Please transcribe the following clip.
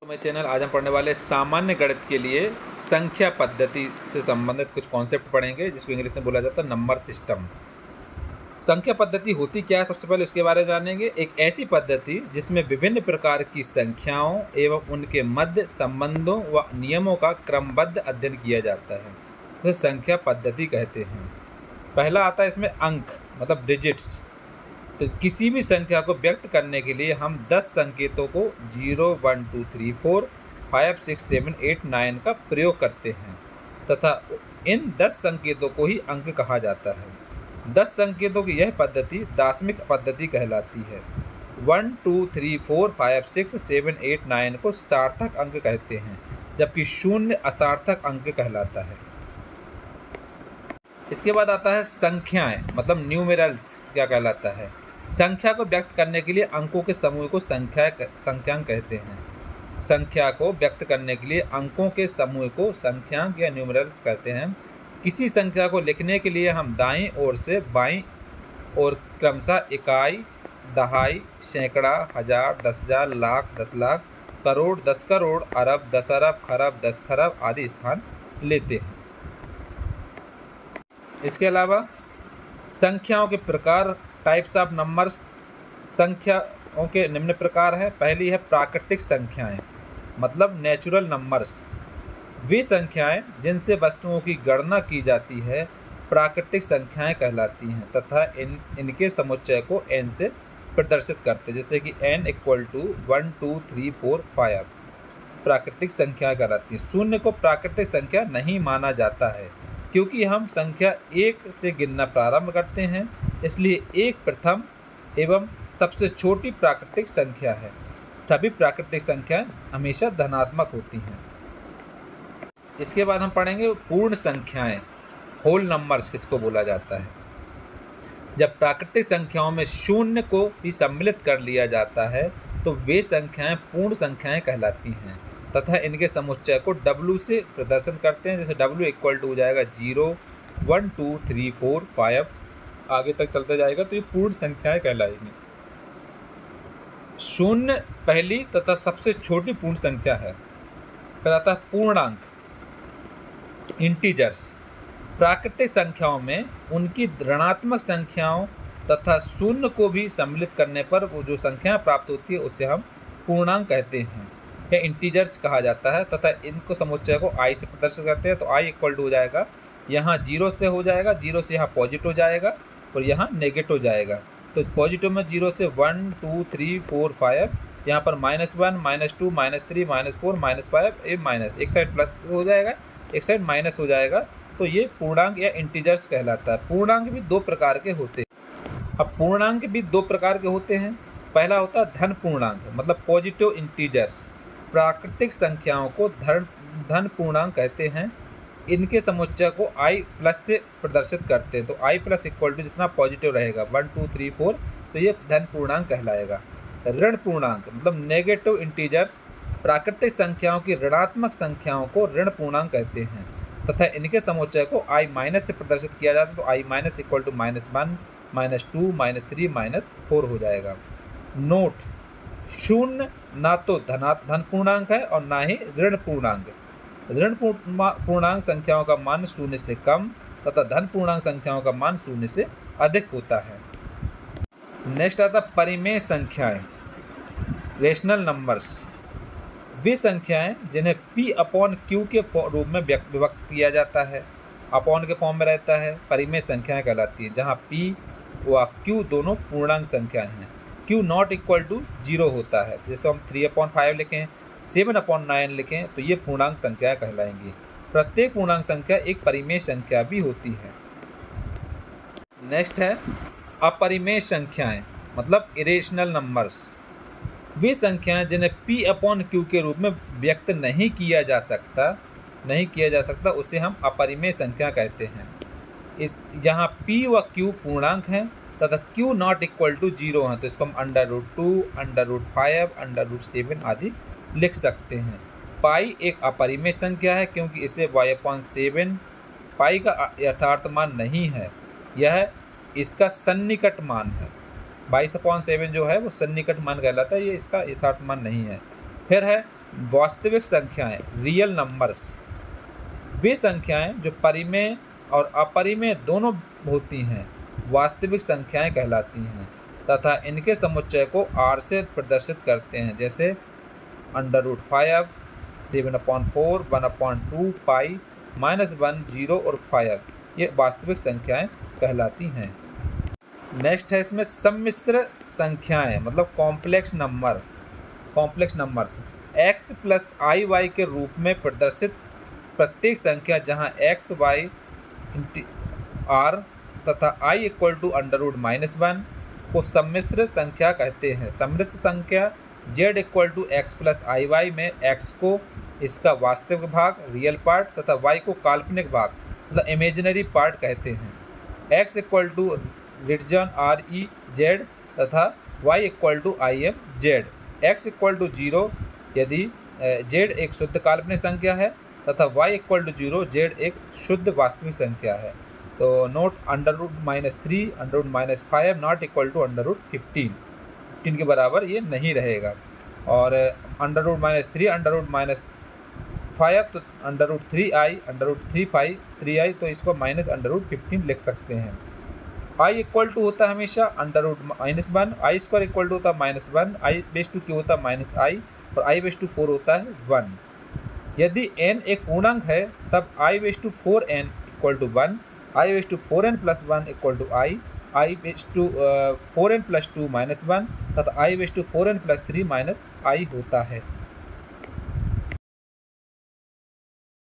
मेरे चैनल आज हम पढ़ने वाले सामान्य गणित के लिए संख्या पद्धति से संबंधित कुछ कॉन्सेप्ट पढ़ेंगे, जिसको इंग्लिश में बोला जाता है नंबर सिस्टम। संख्या पद्धति होती क्या है, सबसे पहले उसके बारे में जानेंगे। एक ऐसी पद्धति जिसमें विभिन्न प्रकार की संख्याओं एवं उनके मध्य संबंधों व नियमों का क्रमबद्ध अध्ययन किया जाता है, उसे संख्या पद्धति कहते हैं। पहला आता है इसमें अंक, मतलब डिजिट्स। तो किसी भी संख्या को व्यक्त करने के लिए हम 10 संकेतों को 0, 1, 2, 3, 4, 5, 6, 7, 8, 9 का प्रयोग करते हैं तथा इन 10 संकेतों को ही अंक कहा जाता है। 10 संकेतों की यह पद्धति दार्शनिक पद्धति कहलाती है। 1, 2, 3, 4, 5, 6, 7, 8, 9 को सार्थक अंक कहते हैं, जबकि 0 असार्थक अंक कहलाता है। इसके बाद आता है संख्याएं, मतलब न्यूमेरल्स क्या कहलाता है। संख्या को व्यक्त करने के लिए अंकों के समूह को संख्यांक कहते हैं। संख्या को व्यक्त करने के लिए अंकों के समूह को संख्यांक या न्यूमेरल्स कहते हैं। किसी संख्या को लिखने के लिए हम दाईं ओर से बाईं ओर क्रमशः इकाई, दहाई, सैकड़ा, हजार, 10,000, लाख, 10 लाख, करोड़, 10 करोड़, अरब, 10 अरब, खरब, 10 खरब आदि स्थान लेते हैं। इसके अलावा संख्याओं के प्रकार, टाइप्स ऑफ नंबर्स। संख्याओं के निम्न प्रकार हैं। पहली है प्राकृतिक संख्याएं, मतलब नेचुरल नंबर्स। वे संख्याएं जिनसे वस्तुओं की गणना की जाती है प्राकृतिक संख्याएं कहलाती हैं तथा इनके समुच्चय को n से प्रदर्शित करते हैं, जैसे कि n = 1, 2, 3, 4, 5 प्राकृतिक संख्याएं कहलाती हैं। शून्य को प्राकृतिक संख्या नहीं माना जाता है, क्योंकि हम संख्या 1 से गिनना प्रारंभ करते हैं, इसलिए 1 प्रथम एवं सबसे छोटी प्राकृतिक संख्या है। सभी प्राकृतिक संख्याएं हमेशा धनात्मक होती हैं। इसके बाद हम पढ़ेंगे पूर्ण संख्याएं, होल नंबर्स किसको बोला जाता है। जब प्राकृतिक संख्याओं में 0 को भी सम्मिलित कर लिया जाता है तो वे संख्याएं पूर्ण संख्याएं कहलाती हैं तथा इनके समुच्चय को W से प्रदर्शित करते हैं, जैसे W = हो जाएगा 0, 1, 2, 3, 4, 5 आगे तक चलते जाएगा, तो ये पूर्ण संख्याएं कहलाएंगी। 0 पहली तथा सबसे छोटी पूर्ण संख्या है। फिर आता है पूर्णांक, इंटीजर्स। प्राकृतिक संख्याओं में उनकी ऋणात्मक संख्याओं तथा 0 को भी सम्मिलित करने पर वो जो संख्या प्राप्त होती है उसे हम पूर्णांक कहते हैं या इंटीजर्स कहा जाता है तथा इनको समुच्चय को i से प्रदर्शित करते हैं। तो i = हो जाएगा, यहाँ 0 से हो जाएगा, 0 से यहाँ पॉजिटिव जाएगा और यहाँ नेगेटिव जाएगा। तो पॉजिटिव में 0 से 1, 2, 3, 4, 5, यहाँ पर -1, -2, -3, -4, -5, ये माइनस, एक साइड प्लस हो जाएगा, एक साइड माइनस हो जाएगा। तो ये पूर्णांक या इंटीजर्स कहलाता है। पूर्णांक भी 2 प्रकार के होते हैं। अब पूर्णांक भी 2 प्रकार के होते हैं। पहला होता है धन पूर्णांक, मतलब पॉजिटिव इंटीजर्स। प्राकृतिक संख्याओं को धन पूर्णांक कहते हैं। इनके समुच्चय को i+ से प्रदर्शित करते हैं। तो i+ = जितना पॉजिटिव रहेगा 1, 2, 3, 4, तो ये धन पूर्णांक कहलाएगा। ऋण पूर्णांक, मतलब नेगेटिव इंटीजर्स। प्राकृतिक संख्याओं की ऋणात्मक संख्याओं को ऋण पूर्णांक कहते हैं तथा इनके समुच्चय को i- से प्रदर्शित किया जाता है। तो i- = -1, -2, -3, -4 हो जाएगा। नोट: 0 ना तो धन पूर्णांक है और ना ही ऋण पूर्णांक। ऋण पूर्णांक संख्याओं का मान 0 से कम तथा धन पूर्णांक संख्याओं का मान 0 से अधिक होता है। नेक्स्ट आता है परिमेय संख्याएं, रेशनल नंबर्स। वे संख्याएं जिन्हें P/Q के रूप में विभक्त किया जाता है, अपॉन के फॉर्म में रहता है, परिमेय संख्याएं कहलाती हैं, जहां P व Q दोनों पूर्णांक संख्याएं हैं। Q ≠ 0 होता है, जैसे हम 3/5 लिखें, 7/9 लिखें, तो ये पूर्णांक संख्या कहलाएंगी। प्रत्येक पूर्णांक संख्या एक परिमेय संख्या भी होती है। नेक्स्ट है अपरिमेय संख्याएं, मतलब इरेशनल नंबर्स। वे संख्याएं जिन्हें P/Q के रूप में व्यक्त नहीं किया जा सकता उसे हम अपरिमेय संख्या कहते हैं। जहां P व Q पूर्णांक हैं तथा Q ≠ 0 हैं, तो इसको हम √2, √5, √7 आदि लिख सकते हैं। पाई एक अपरिमेय संख्या है क्योंकि इसे y/7 पाई का यथार्थ मान नहीं है, यह इसका सन्निकट मान है। 22/7 जो है वो सन्निकट मान कहलाता है, ये इसका यथार्थ मान नहीं है। फिर है वास्तविक संख्याएं, रियल नंबर्स, वे संख्याएं जो परिमेय और अपरिमेय दोनों होती हैं, वास्तविक संख्याएं कहलाती हैं तथा इनके समुच्चय को r से प्रदर्शित करते हैं, जैसे √5, 7/4, 1/2, पाई, -1, 0 और 5, ये वास्तविक संख्याएं कहलाती हैं। नेक्स्ट है इसमें सम्मिश्र संख्याएं, मतलब कॉम्प्लेक्स नंबर्स, x + iy के रूप में प्रदर्शित प्रत्येक संख्या जहां x, y, r तथा i = √-1 को सम्मिश्र संख्या कहते हैं। सम्मिश्र संख्या z = x + iy में x को इसका वास्तविक भाग, रियल पार्ट, तथा y को काल्पनिक भाग, मतलब इमेजिनरी पार्ट कहते हैं। x = ReZ तथा y = IMZ। x = 0 यदि z एक शुद्ध काल्पनिक संख्या है तथा y = 0, z एक शुद्ध वास्तविक संख्या है। तो नोट √-3, √-5 नॉट इक्वल टू √15, 15 के बराबर ये नहीं रहेगा। और √-3, √-5 तो √3i, √3 3i, तो इसको -√15 लिख सकते हैं। i इक्वल टू होता है हमेशा √-1, i² इक्वल टू होता है -1, i/2 होता है -i और i/4 होता है 1। यदि n एक पूर्णांक है तब i/4n = 1, i/4n + 1 = i, i/4n + 2 -1 तथा i/4n + 3 -i होता है।